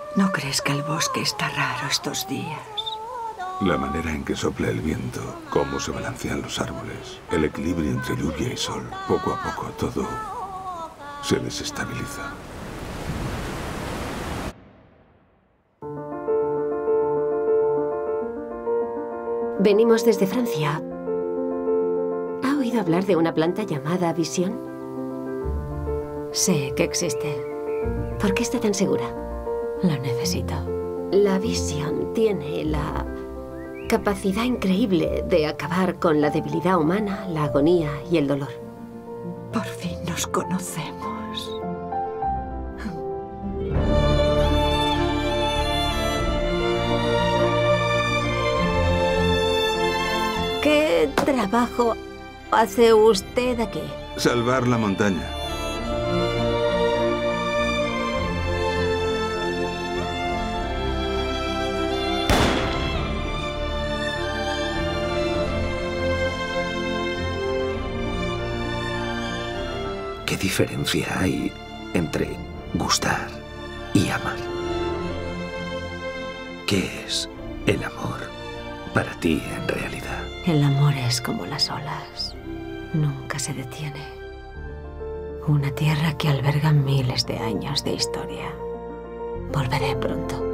¿No crees que el bosque está raro estos días? La manera en que sopla el viento, cómo se balancean los árboles, el equilibrio entre lluvia y sol. Poco a poco todo se desestabiliza. Venimos desde Francia. ¿Ha oído hablar de una planta llamada Vision? Sé que existe. ¿Por qué está tan segura? Lo necesito. La Vision tiene la capacidad increíble de acabar con la debilidad humana, la agonía y el dolor. Por fin nos conocemos. ¿Qué trabajo hace usted aquí? Salvar la montaña. ¿Qué diferencia hay entre gustar y amar? ¿Qué es el amor para ti en realidad? El amor es como las olas. Nunca se detiene. Una tierra que alberga miles de años de historia. Volveré pronto.